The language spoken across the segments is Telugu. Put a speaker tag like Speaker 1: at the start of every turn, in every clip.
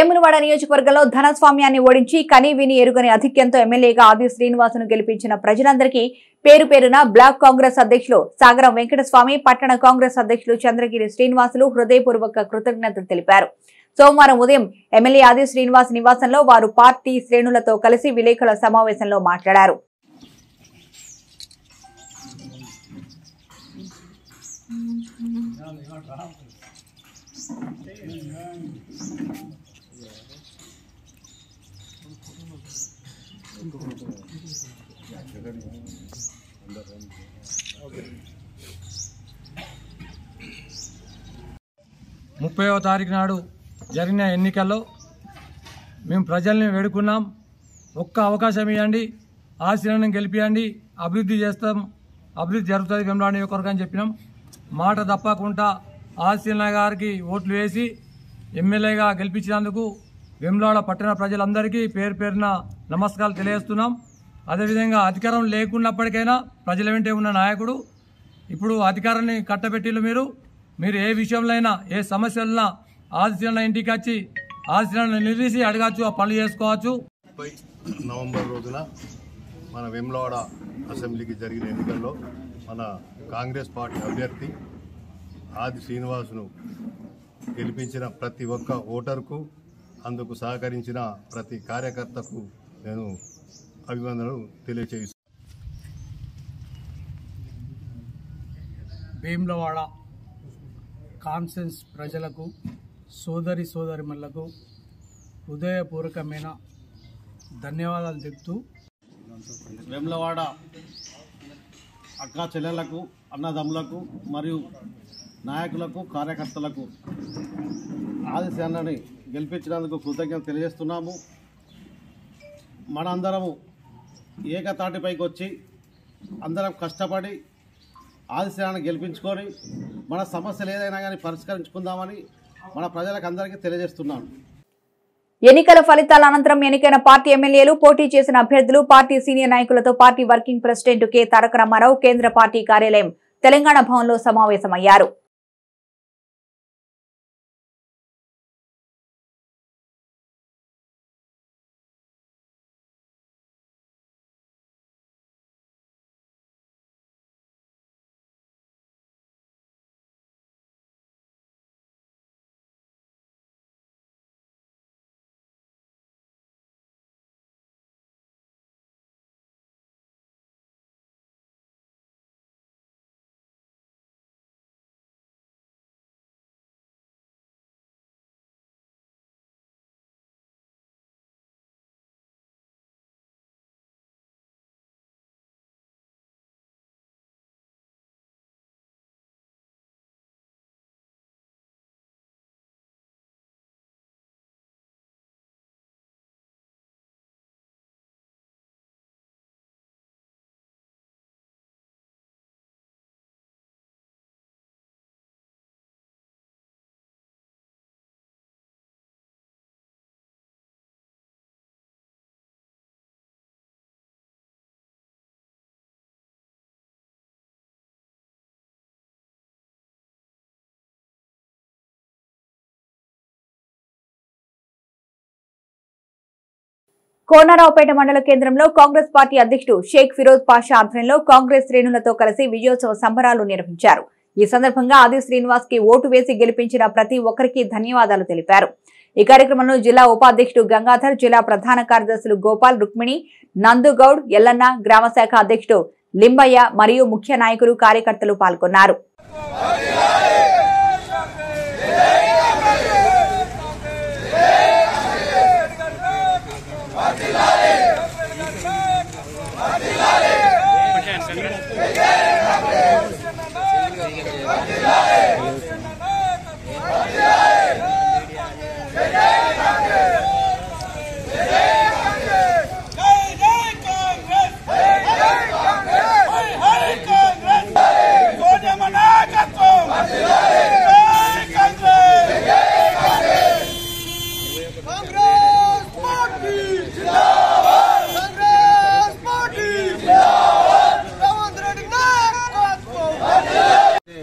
Speaker 1: వేములవాడ నియోజకవర్గంలో ధనస్వామ్యాన్ని ఓడించి కని విని ఎరుగని ఆధిక్యంతో ఎమ్మెల్యేగా ఆది శ్రీనివాసును గెలిపించిన ప్రజలందరికీ పేరు పేరున బ్లాక్ కాంగ్రెస్ అధ్యక్షులు సాగరం వెంకటస్వామి, పట్టణ కాంగ్రెస్ అధ్యక్షులు చంద్రగిరి శ్రీనివాసులు హృదయపూర్వక కృతజ్ఞతలు తెలిపారు. సోమవారం ఉదయం ఎమ్మెల్యే ఆది శ్రీనివాస్ నివాసంలో వారు పార్టీ శ్రేణులతో కలిసి విలేకరుల సమావేశంలో మాట్లాడారు.
Speaker 2: ముప్పైవ తారీఖు నాడు జరిగిన ఎన్నికల్లో మేము ప్రజల్ని వేడుకున్నాం. ఒక్క అవకాశం ఇవ్వండి, ఆశీర్వాదం గెలిపియండి, అభివృద్ధి చేస్తాం, అభివృద్ధి జరుగుతుంది వేములవాడ నియోజకవర్గం అని చెప్పినాం. మాట తప్పకుండా ఆశీర్వాదం గారికి ఓట్లు వేసి ఎమ్మెల్యేగా గెలిపించినందుకు వేములవాడ పట్టణ ప్రజలందరికీ పేరు పేరున నమస్కారాలు తెలియజేస్తున్నాం. అదేవిధంగా అధికారం లేకున్నప్పటికైనా ప్రజల వెంటే ఉన్న నాయకుడు ఇప్పుడు అధికారాన్ని కట్టబెట్టిలు. మీరు ఏ విషయంలో అయినా ఏ సమస్యలైనా ఆదిశ్రీన ఇంటికి వచ్చి ఆదిశ్రీని నిలిసి అడగచ్చు, ఆ పనులు చేసుకోవచ్చు.
Speaker 3: నవంబర్ రోజున మన వేములవాడ అసెంబ్లీకి జరిగిన ఎన్నికల్లో మన కాంగ్రెస్ పార్టీ అభ్యర్థి ఆది శ్రీనివాసును గెలిపించిన ప్రతి ఒక్క ఓటర్కు, అందుకు సహకరించిన ప్రతి కార్యకర్తకు నేను అభినందనలు తెలియజేస్తున్నాను.
Speaker 4: వేములవాడ కాన్సెన్స్ ప్రజలకు, సోదరి సోదరిమణులకు హృదయపూర్వకమైన ధన్యవాదాలు చెప్తూ,
Speaker 5: వేములవాడ అక్కా చెల్లెళ్లకు, అన్నదమ్ములకు మరియు నాయకులకు, కార్యకర్తలకు ఆదిశ్యాన్ని గెలిపించినందుకు కృతజ్ఞత తెలియజేస్తున్నాము. మనందరము ఏకతాటిపైకి వచ్చి అందరం కష్టపడి ఆదిశ్యాన్ని గెలిపించుకొని మన సమస్యలు ఏదైనా కానీ పరిష్కరించుకుందామని మన ప్రజలకు అందరికీ తెలియజేస్తున్నాను.
Speaker 1: ఎన్నికల ఫలితాల అనంతరం ఎన్నికైన పార్టీ ఎమ్మెల్యేలు, పోటీ చేసిన అభ్యర్థులు, పార్టీ సీనియర్ నాయకులతో party working president K Taraka Ramarao కేంద్ర పార్టీ కార్యాలయం తెలంగాణ భవన్లో సమావేశమయ్యారు. కోనరావుపేట మండల కేంద్రంలో కాంగ్రెస్ పార్టీ అధ్యక్షుడు షేక్ ఫిరోజ్ పాషా ఆధ్వర్యంలో కాంగ్రెస్ శ్రేణులతో కలిసి విజయోత్సవ సంబరాలు నిర్వహించారు. ఈ సందర్భంగా ఆది శ్రీనివాస్ కి ఓటు వేసి గెలిపించిన ప్రతి ఒక్కరికి ధన్యవాదాలు తెలిపారు. ఈ కార్యక్రమంలో జిల్లా ఉపాధ్యక్షుడు గంగాధర్, జిల్లా ప్రధాన కార్యదర్శులు గోపాల్, రుక్మిణి, నందుగౌడ్, ఎల్లన్న, గ్రామశాఖ అధ్యక్షుడు లింబయ్య మరియు ముఖ్య నాయకులు, కార్యకర్తలు పాల్గొన్నారు.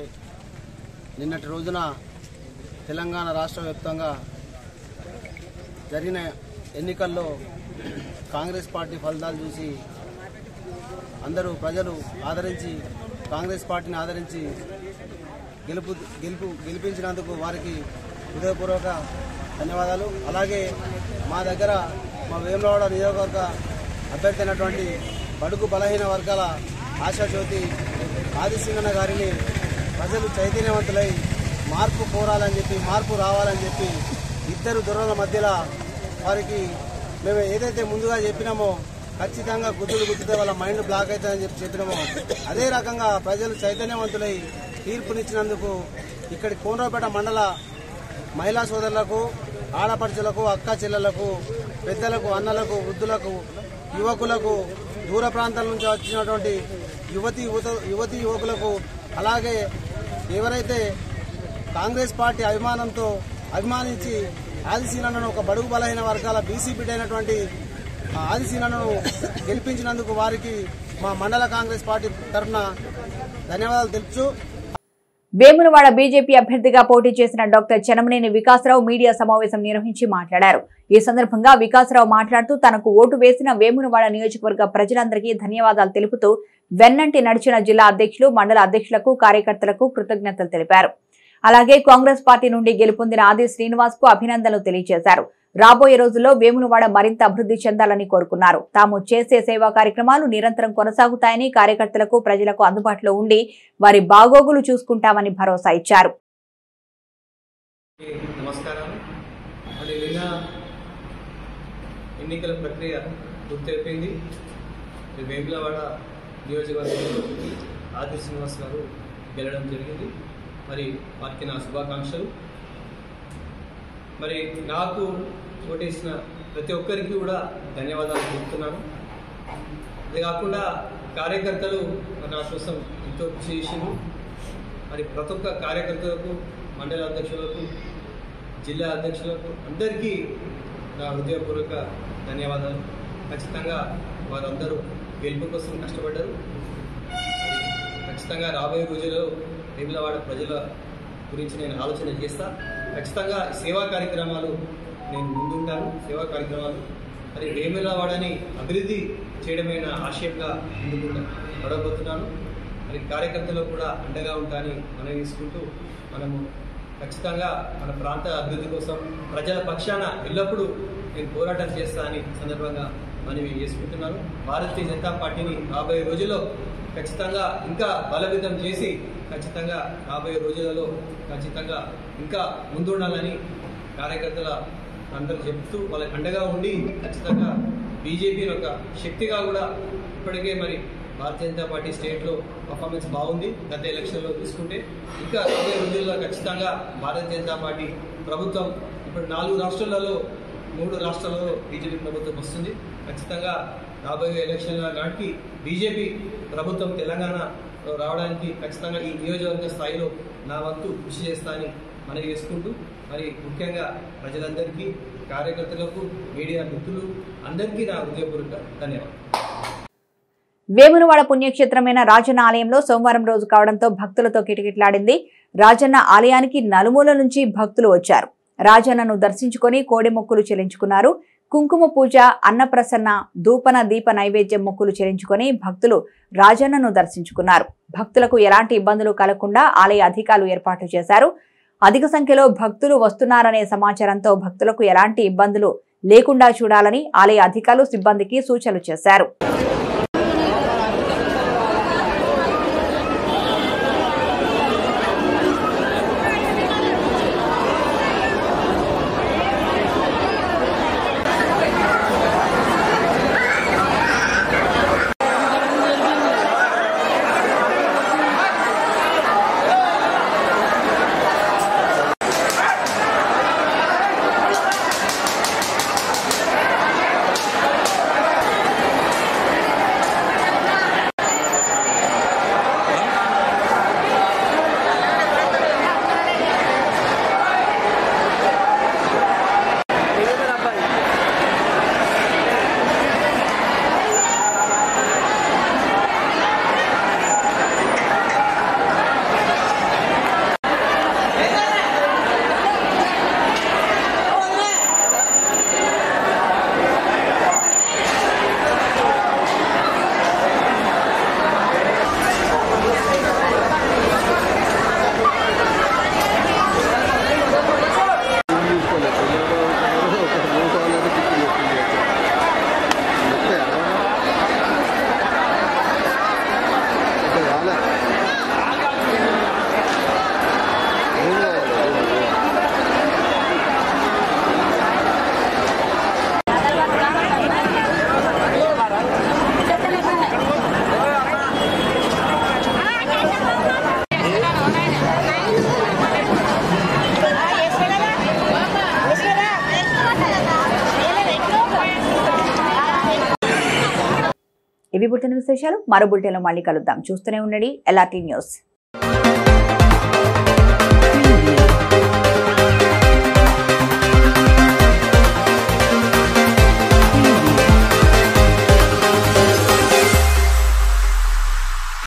Speaker 6: నిన్నటి రోజున తెలంగాణ రాష్ట్ర వ్యాప్తంగా జరిగిన ఎన్నికల్లో కాంగ్రెస్ పార్టీ ఫలితాలు చూసి అందరూ ప్రజలు ఆదరించి కాంగ్రెస్ పార్టీని ఆదరించి గెలిపించినందుకు వారికి హృదయపూర్వక ధన్యవాదాలు. అలాగే మా దగ్గర మా వేములవాడ నియోజకవర్గ అభ్యర్థి అయినటువంటి బడుగు బలహీన వర్గాల ఆశాజ్యోతి ఆదిసింగన్న గారిని ప్రజలు చైతన్యవంతులై మార్పు కోరాలని చెప్పి, మార్పు రావాలని చెప్పి ఇద్దరు దొరల మధ్యలో వారికి మేము ఏదైతే ముందుగా చెప్పినామో ఖచ్చితంగా గుద్దితే వాళ్ళ మైండ్ బ్లాక్ అవుతుందని చెప్పినామో అదే రకంగా ప్రజలు చైతన్యవంతులై తీర్పునిచ్చినందుకు ఇక్కడి కోనరావుపేట మండల మహిళా సోదరులకు, ఆడపడుచులకు, అక్క చెల్లెలకు, పెద్దలకు, అన్నలకు, వృద్ధులకు, యువకులకు, దూర ప్రాంతాల నుంచి వచ్చినటువంటి యువతీ యువకులకు, అలాగే ఎవరైతే కాంగ్రెస్ పార్టీ అభిమానించి ఆదిశీనన్నను ఒక బడుగు బలహీన వర్గాల బీసీ బిడ్డ అయినటువంటి ఆదిశీనన్నను గెలిపించినందుకు వారికి మా మండల కాంగ్రెస్ పార్టీ తరఫున ధన్యవాదాలు తెలుపుతూ
Speaker 1: వేములవాడ బీజేపీ అభ్యర్థిగా పోటీ చేసిన డాక్టర్ చెనమనేని వికాసరావు మీడియా సమావేశం నిర్వహించి మాట్లాడారు. ఈ సందర్భంగా వికాసరావు మాట్లాడుతూ తనకు ఓటు వేసిన వేములవాడ నియోజకవర్గ ప్రజలందరికీ ధన్యవాదాలు తెలుపుతూ వెన్నంటి నడిచిన జిల్లా అధ్యక్షులు, మండల అధ్యక్షులకు, కార్యకర్తలకు కృతజ్ఞతలు తెలిపారు. అలాగే కాంగ్రెస్ పార్టీ నుండి గెలుపొందిన ఆది శ్రీనివాస్ కు అభినందనలు తెలియజేశారు. రాబోయే రోజుల్లో వేములవాడ మరింత అభివృద్ధి చెందాలని కోరుకున్నారు. తాము చేసే సేవా కార్యక్రమాలు నిరంతరం కొనసాగుతాయని, కార్యకర్తలకు, ప్రజలకు అందుబాటులో ఉండి వారి బాగోగులు చూసుకుంటామని భరోసా ఇచ్చారు.
Speaker 7: నమస్కారం. ఎన్నికల ప్రక్రియ పూర్తయిపోయింది. వేములవాడ నియోజకవర్గంలో ఆది శ్రీనివాస్ గారు గెలవడం జరిగింది. మరి వారికి నా శుభాకాంక్షలు. మరి నాకు ఓటేసిన ప్రతి ఒక్కరికి కూడా ధన్యవాదాలు చెప్తున్నాను. అది కాకుండా కార్యకర్తలు నా కోసం ఎంతో కృషి చేసింది. మరి ప్రతి ఒక్క కార్యకర్తలకు, మండల అధ్యక్షులకు, జిల్లా అధ్యక్షులకు అందరికీ నా హృదయపూర్వక ధన్యవాదాలు. ఖచ్చితంగా వారందరూ గెలుపు కోసం కష్టపడ్డారు. ఖచ్చితంగా రాబోయే రోజుల్లో వేములవాడ ప్రజల గురించి నేను ఆలోచన చేస్తా. ఖచ్చితంగా సేవా కార్యక్రమాలు నేను ముందుంటాను. సేవా కార్యక్రమాలు మరి వేములవాడని అభివృద్ధి చేయడమైన ఆశయంగా ముందుకు నడవబోతున్నాను. మరి కార్యకర్తలు కూడా అండగా ఉంటానని మనం తీసుకుంటూ మనము ఖచ్చితంగా మన ప్రాంత అభివృద్ధి కోసం ప్రజల పక్షాన ఎల్లప్పుడూ నేను పోరాటం చేస్తా అని సందర్భంగా మనవి చేసుకుంటున్నాను. భారతీయ జనతా పార్టీని రాబోయే రోజుల్లో ఖచ్చితంగా ఇంకా బలోపేతం చేసి ఖచ్చితంగా రాబోయే రోజులలో ఖచ్చితంగా ఇంకా ముందుండాలని కార్యకర్తల అందరూ చెప్తూ వాళ్ళకి అండగా ఉండి ఖచ్చితంగా బీజేపీ ఒక శక్తిగా కూడా ఇప్పటికే మరి భారతీయ జనతా పార్టీ స్టేట్లో పర్ఫార్మెన్స్ బాగుంది. గత ఎలక్షన్లో తీసుకుంటే ఇంకా రాబోయే రోజుల్లో ఖచ్చితంగా భారతీయ జనతా పార్టీ ప్రభుత్వం ఇప్పుడు 4 రాష్ట్రాలలో 3 రాష్ట్రాలలో బీజేపీ ప్రభుత్వం వస్తుంది. ఖచ్చితంగా రాబోయే ఎలక్షన్ల నాటికి బీజేపీ ప్రభుత్వం తెలంగాణలో రావడానికి ఖచ్చితంగా ఈ నియోజకవర్గ స్థాయిలో నా వంతు కృషి చేస్తానని మనవి చేసుకుంటూ మరి ముఖ్యంగా ప్రజలందరికీ, కార్యకర్తలకు, మీడియా మిత్రులు అందరికీ నా హృదయపూర్వక ధన్యవాదాలు.
Speaker 1: వేములవాడ పుణ్యక్షేత్రమైన రాజన్న ఆలయంలో సోమవారం రోజు కావడంతో భక్తులతో కిటకిటలాడింది. రాజన్న ఆలయానికి నలుమూల నుంచి భక్తులు వచ్చారు. రాజన్నను దర్శించుకొని కోడి మొక్కులు చెల్లించుకున్నారు. కుంకుమ పూజ, అన్నప్రసన్న, ధూపన దీప నైవేద్యం మొక్కులు చెల్లించుకొని భక్తులు రాజన్నను దర్శించుకున్నారు. భక్తులకు ఎలాంటి ఇబ్బందులు కలగకుండా ఆలయ అధికారులు ఏర్పాట్లు చేశారు. అధిక సంఖ్యలో భక్తులు వస్తున్నారనే సమాచారంతో భక్తులకు ఎలాంటి ఇబ్బందులు లేకుండా చూడాలని ఆలయ అధికారులు సిబ్బందికి సూచనలు చేశారు. ఇవి బులెటిన్ విశేషాలు. మరో బులెటిన్లో మళ్ళీ కలుద్దాం. చూస్తూనే ఉండండి LRT న్యూస్.